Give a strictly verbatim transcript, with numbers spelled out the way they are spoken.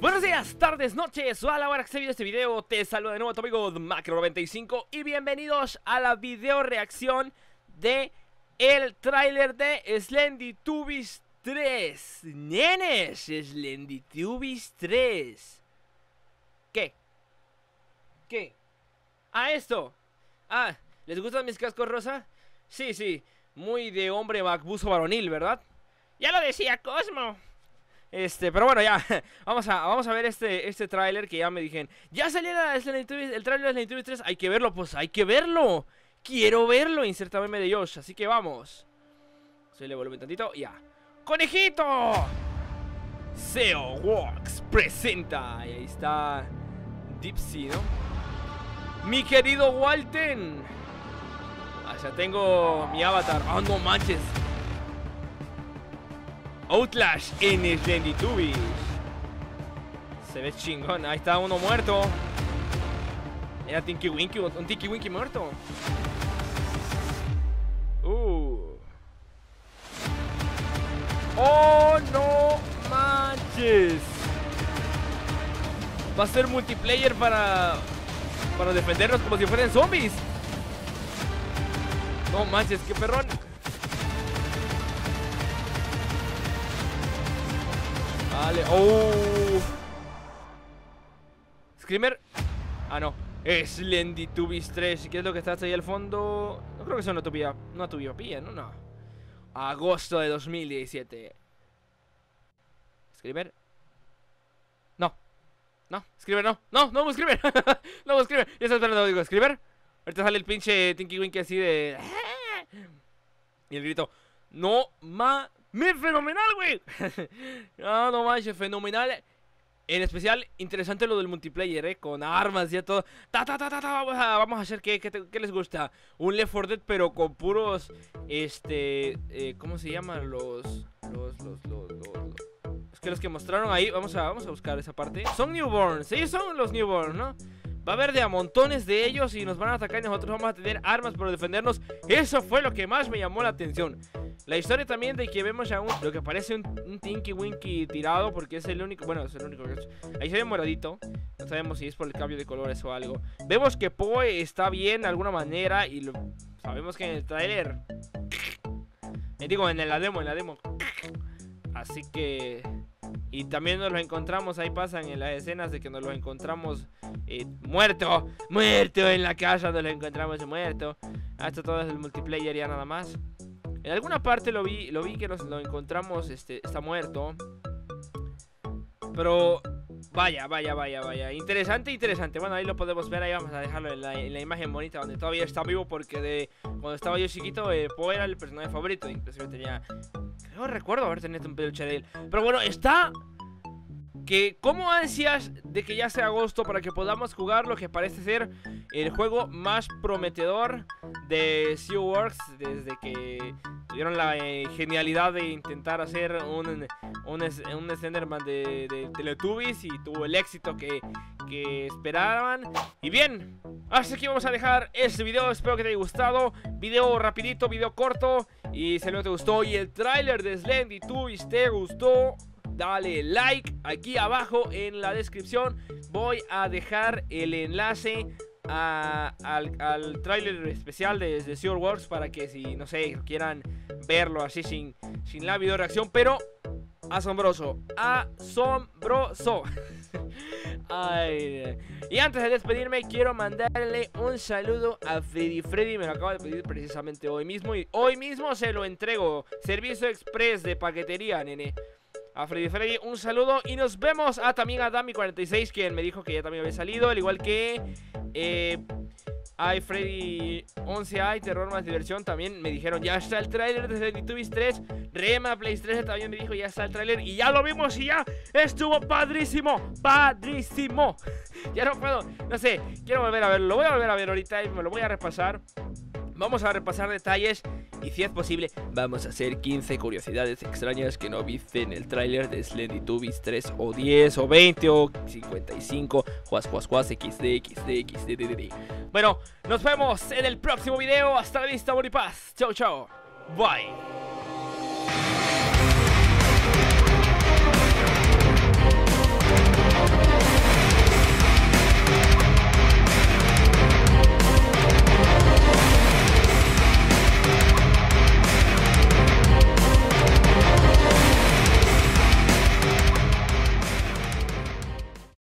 Buenos días, tardes, noches o a la hora que se vio este video. Te saluda de nuevo tu amigo Macro noventa y cinco y bienvenidos a la video reacción de el tráiler de Slendytubbies tres. Nenes, Slendytubbies tres. ¿Qué? ¿Qué? Ah, esto. Ah, ¿les gustan mis cascos rosa? Sí, sí, muy de hombre macbuzo varonil, ¿verdad? Ya lo decía Cosmo. Este, pero bueno, ya, vamos a, vamos a ver este, este tráiler que ya me dijeron. Ya salió la, el tráiler de Slendytubbies tres, hay que verlo, pues hay que verlo. Quiero verlo, inserta meme de Josh, así que vamos. Se le vuelve tantito, ya. ¡Conejito! S E O Works presenta, y ahí está Dipsy, ¿no? Mi querido Walten. Ah, ya tengo mi avatar. ¡Oh, no manches! Outlash en Slendytubbies. Se ve chingón. Ahí está uno muerto. Era Tinky Winky, un Tinky Winky muerto. Uh. Oh, no manches. Va a ser multiplayer para Para defendernos como si fueran zombies. No manches, qué perrón. Vale, oh. Screamer. Ah, no, Slendytubbies tres. ¿Qué es lo que está hasta ahí al fondo? No creo que sea una utopía. Una utopía, no, no. Agosto de dos mil diecisiete. Screamer. No. No, Screamer no. No, no, Screamer. No, Screamer. Ya está esperando, digo, Screamer. Ahorita sale el pinche Tinky Winky así de... Y el grito. No ma... ¡Me fenomenal, güey! No, no manches, fenomenal. En especial, interesante lo del multiplayer, ¿eh? Con armas y todo. Ta, ta, ta, ta, ta. Vamos, a, vamos a hacer, ¿qué, qué, qué les gusta? Un Left four Dead, pero con puros... Este... Eh, ¿Cómo se llaman? Los... Los, los, los, los... Es que los que mostraron ahí... Vamos a, vamos a buscar esa parte. Son newborns, sí, son los newborns, ¿no? Va a haber de a montones de ellos y nos van a atacar y nosotros vamos a tener armas para defendernos. Eso fue lo que más me llamó la atención. La historia también de que vemos a un... Lo que parece un, un Tinky Winky tirado, porque es el único... Bueno, es el único que es... Ahí se ve moradito. No sabemos si es por el cambio de colores o algo. Vemos que Poe está bien de alguna manera y lo... Sabemos que en el trailer... Eh, digo, en la demo, en la demo. Así que... Y también nos lo encontramos, ahí pasan en las escenas de que nos lo encontramos eh, muerto, muerto en la casa, nos lo encontramos muerto. Hasta todo es el multiplayer ya nada más. En alguna parte lo vi, lo vi que nos lo encontramos, este, está muerto. Pero vaya, vaya, vaya, vaya. Interesante, interesante. Bueno, ahí lo podemos ver, ahí vamos a dejarlo en la, en la imagen bonita donde todavía está vivo. Porque de cuando estaba yo chiquito, eh, Poe era el personaje favorito. Inclusive tenía... Creo recuerdo haber tenido un peluche de él. Pero bueno, está... Que como ansias de que ya sea agosto para que podamos jugar lo que parece ser el juego más prometedor de S E O Works desde que tuvieron la eh, genialidad de intentar hacer un, un, un Slenderman de, de Teletubbies y tuvo el éxito que, que esperaban. Y bien, así que vamos a dejar este video, espero que te haya gustado. Video rapidito, video corto. Y si no te gustó y el tráiler de Slendytubbies te gustó, dale like. Aquí abajo en la descripción voy a dejar el enlace a, al, al tráiler especial de, de S E O Works para que si, no sé, quieran verlo así sin, sin la video reacción. Pero asombroso, asombroso. Ay, y antes de despedirme quiero mandarle un saludo a Freddy. Freddy me lo acaba de pedir precisamente hoy mismo y hoy mismo se lo entrego. Servicio express de paquetería, nene. A Freddy Freddy, un saludo y nos vemos. Ah, también a Dami cuarenta y seis, quien me dijo que ya también había salido. Al igual que eh, hay Freddy once A y Terror Más Diversión. También me dijeron, ya está el tráiler de Slendytubbies tres. Rema Play tres también me dijo, ya está el tráiler. Y ya lo vimos y ya estuvo padrísimo. Padrísimo. Ya no puedo, no sé, quiero volver a verlo. Lo voy a volver a ver ahorita y me lo voy a repasar. Vamos a repasar detalles y si es posible vamos a hacer quince curiosidades extrañas que no viste en el tráiler de Slendytubbies tres o diez o veinte o cincuenta y cinco. Juas, juas, juas, equis de, equis de, equis de, equis de. Bueno, nos vemos en el próximo video. Hasta la vista, amor y paz. Chao, chao. Bye.